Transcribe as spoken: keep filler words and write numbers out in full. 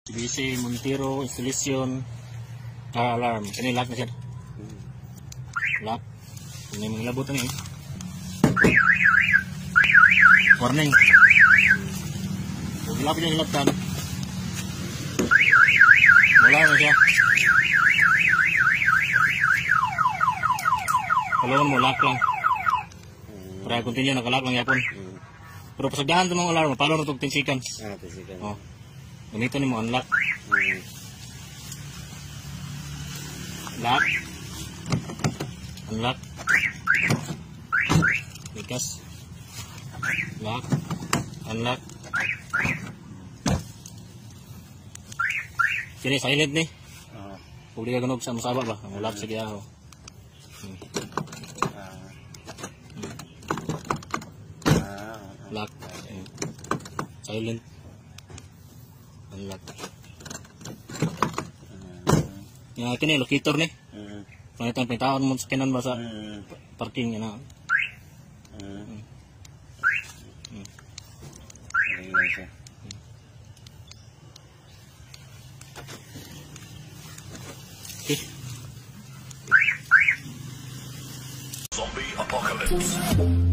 B C Montero installation car alarm. Kani lock na siya. Lock. Ini mga labot ni. Warning. Kung lapit yung laktan. Wala na siya. Kailangan mo lock lang. Para continue nakalock lang yapon. Pero pasagdahan ito mga alarm, paano ito ten seconds? Ah, ten seconds. Oh. Ganito ni mo unlock. Hmm. Lock. Unlock. Likas. Lock. Unlock. Kini silent ni. Ah. Huwag di ka ganog sa masaba ba? Ang lock sige ako. Hmm. Ah. Hmm. Ah. Lock. Hmm. Silent. Unlock. Ya kini locator ni. Hmm. Pangitan pintaon mo sa kinan ba sa Hmm. parking ina. Hmm. Hmm. Ayun siya. Okay. Zombie apocalypse.